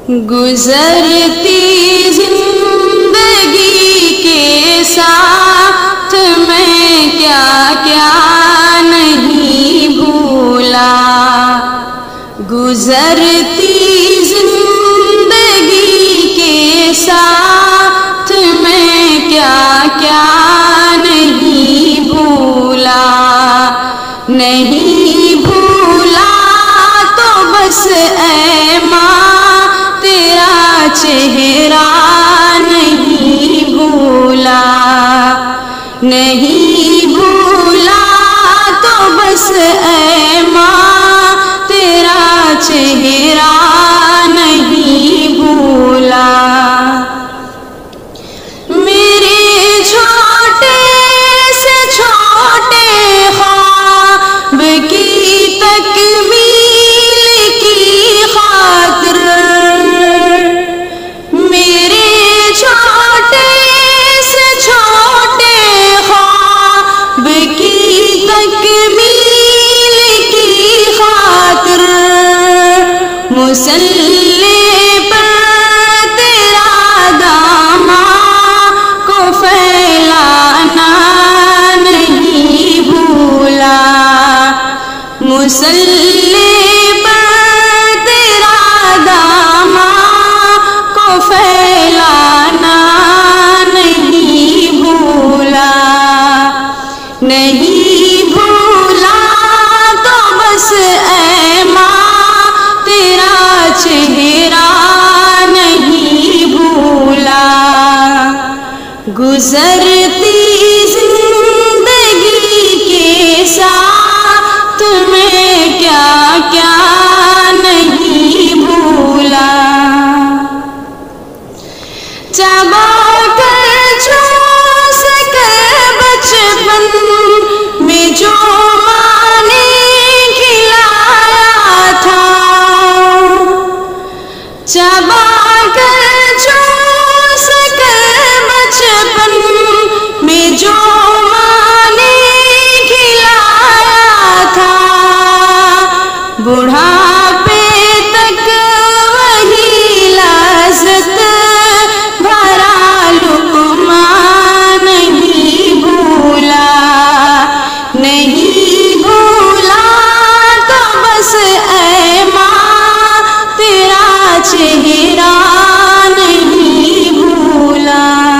गुजरती जिंदगी के साथ मैं क्या क्या नहीं भूला। गुजरती जिंदगी के साथ मैं क्या क्या नहीं भूला। नहीं भूला तो बस ऐ माँ तेरा चेहरा नहीं भूला। नहीं भूला तो बस ऐ माँ तेरा चेहरा नहीं भूला। मेरे छोटे से छोटे ख्वाब की तकमील की खातिर, मेरे छोटे से छोटे ख्वाब की तकमील की खातिर मुसल्ले पर तेरा दामा को फैलाना नहीं भूला। मुसल्ले पर तेरा दामा को फैलाना नहीं भूला। नहीं भूला तो बस ऐ माँ तेरा चेहरा नहीं भूला। गुजरती जिंदगी के साथ मैं क्या क्या नहीं भूला। चबा कर चूस कर बचपन में जो माँ ने खिलाया था, चबा कर चूस कर बचपन में जो माँ ने खिलाया था, बुढ़ापे तक वही लज़्ज़त भरा लुक़्मा नहीं भूला। नहीं भूला तो बस ऐ माँ तेरा चेहरा नहीं भूला।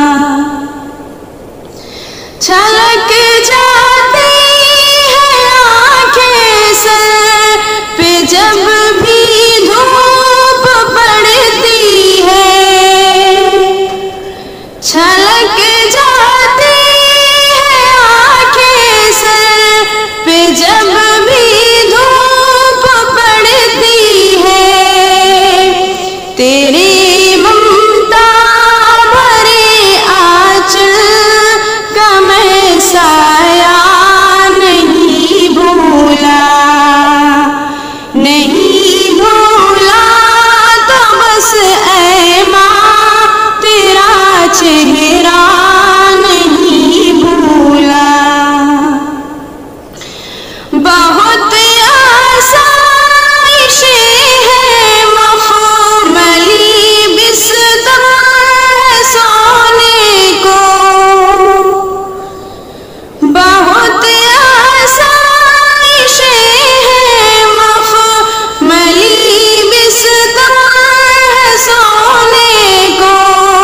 छलक जाती है आँखें सर पे जब भी धूप पड़ती है। छलक जाती है आँखें सर पे जब भी धूप पड़ती है। तेरी ममता भरे आँचल का मैं साया नहीं भूला। नहीं भूला तो बस ऐ माँ तेरा चेहरा नहीं भूला। बहुत आसाइशें हैं मखमली बिस्तर है सोने को। बहुत आसाइशें हैं मखमली बिस्तर है सोने को,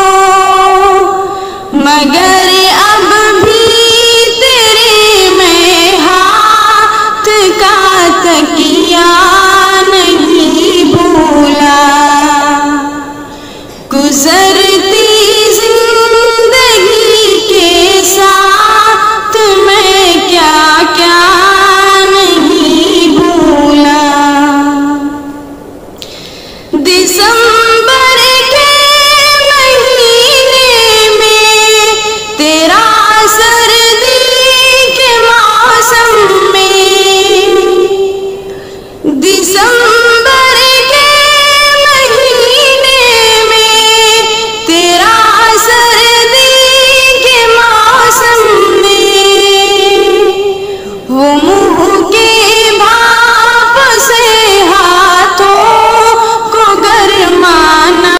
मगर अब भी तेरे में हाथ का तकिया नहीं भूला। गुजरती जिंदगी के साथ मैं क्या क्या नहीं भूला। दिसंबर